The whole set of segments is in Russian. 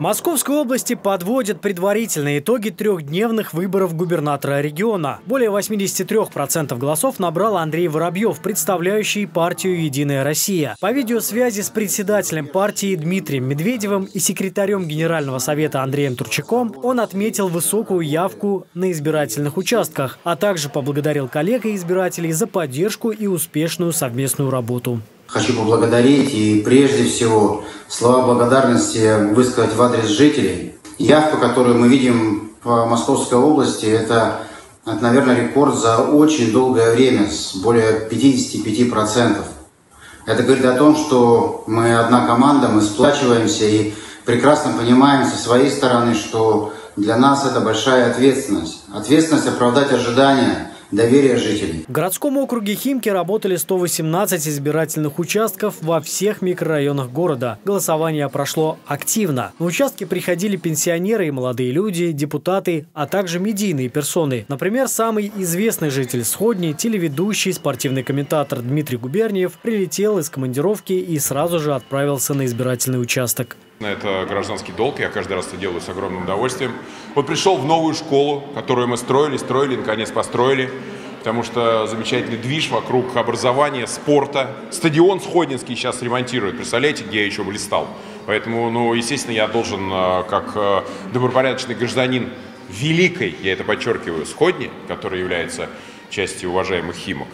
Московской области подводят предварительные итоги трехдневных выборов губернатора региона. Более 83% голосов набрал Андрей Воробьев, представляющий партию «Единая Россия». По видеосвязи с председателем партии Дмитрием Медведевым и секретарем Генерального совета Андреем Турчаком он отметил высокую явку на избирательных участках, а также поблагодарил коллег и избирателей за поддержку и успешную совместную работу. Хочу поблагодарить и прежде всего слова благодарности высказать в адрес жителей. Явку, которую мы видим в Московской области, это, наверное, рекорд за очень долгое время, с более 55%. Это говорит о том, что мы одна команда, мы сплачиваемся и прекрасно понимаем со своей стороны, что для нас это большая ответственность. Ответственность оправдать ожидания, доверие жителей. В городском округе Химки работали 118 избирательных участков во всех микрорайонах города. Голосование прошло активно. На участки приходили пенсионеры и молодые люди, депутаты, а также медийные персоны. Например, самый известный житель Сходни, телеведущий, спортивный комментатор Дмитрий Губерниев прилетел из командировки и сразу же отправился на избирательный участок. Это гражданский долг, я каждый раз это делаю с огромным удовольствием. Вот пришел в новую школу, которую мы строили, наконец построили, потому что замечательный движ вокруг образования, спорта. Стадион Сходнинский сейчас ремонтируют, представляете, где я еще блистал. Поэтому, естественно, я должен, как добропорядочный гражданин великой, я это подчеркиваю, Сходни, который является частью уважаемых Химок,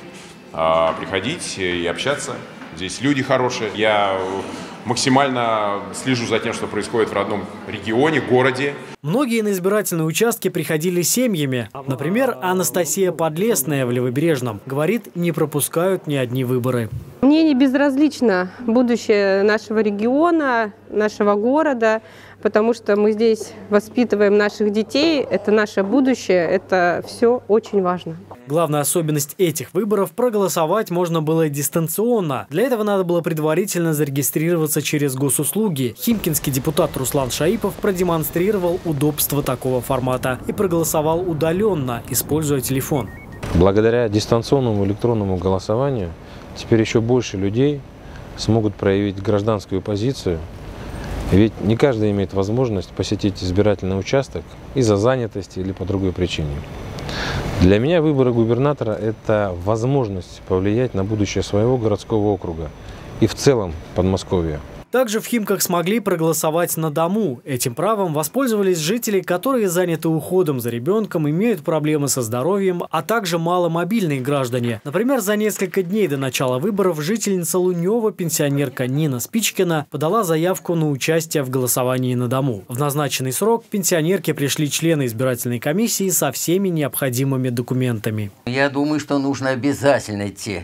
приходить и общаться. Здесь люди хорошие. Я максимально слежу за тем, что происходит в родном регионе, городе. Многие на избирательные участки приходили семьями. Например, Анастасия Подлесная в Левобережном говорит, не пропускают ни одни выборы. Мне не безразлично будущее нашего региона, нашего города, потому что мы здесь воспитываем наших детей, это наше будущее, это все очень важно. Главная особенность этих выборов – проголосовать можно было дистанционно. Для этого надо было предварительно зарегистрироваться через госуслуги. Химкинский депутат Руслан Шаипов продемонстрировал удобство такого формата и проголосовал удаленно, используя телефон. Благодаря дистанционному электронному голосованию теперь еще больше людей смогут проявить гражданскую позицию. Ведь не каждый имеет возможность посетить избирательный участок из-за занятости или по другой причине. Для меня выборы губернатора – это возможность повлиять на будущее своего городского округа и в целом Подмосковья. Также в Химках смогли проголосовать на дому. Этим правом воспользовались жители, которые заняты уходом за ребенком, имеют проблемы со здоровьем, а также маломобильные граждане. Например, за несколько дней до начала выборов жительница Лунева, пенсионерка Нина Спичкина, подала заявку на участие в голосовании на дому. В назначенный срок к пенсионерке пришли члены избирательной комиссии со всеми необходимыми документами. Я думаю, что нужно обязательно идти.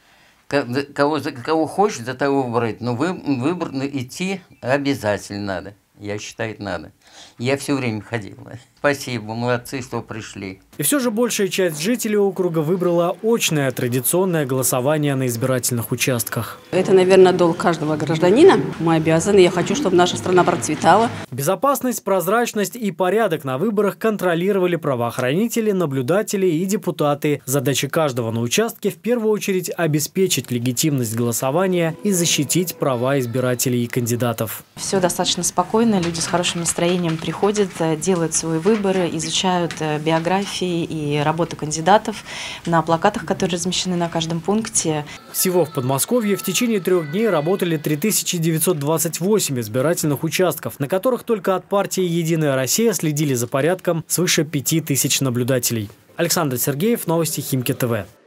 Кого хочешь, за того выбрать, но выбор идти обязательно надо. Я считаю, надо. Я все время ходил. Спасибо, молодцы, что пришли. И все же большая часть жителей округа выбрала очное традиционное голосование на избирательных участках. Это, наверное, долг каждого гражданина. Мы обязаны. Я хочу, чтобы наша страна процветала. Безопасность, прозрачность и порядок на выборах контролировали правоохранители, наблюдатели и депутаты. Задача каждого на участке в первую очередь обеспечить легитимность голосования и защитить права избирателей и кандидатов. Все достаточно спокойно. Люди с хорошим настроением приходят, делают свои выборы, изучают биографии и работу кандидатов на плакатах, которые размещены на каждом пункте. Всего в Подмосковье в течение 3 дней работали 3928 избирательных участков, на которых только от партии «Единая Россия» следили за порядком свыше 5000 наблюдателей. Александр Сергеев, новости Химки ТВ.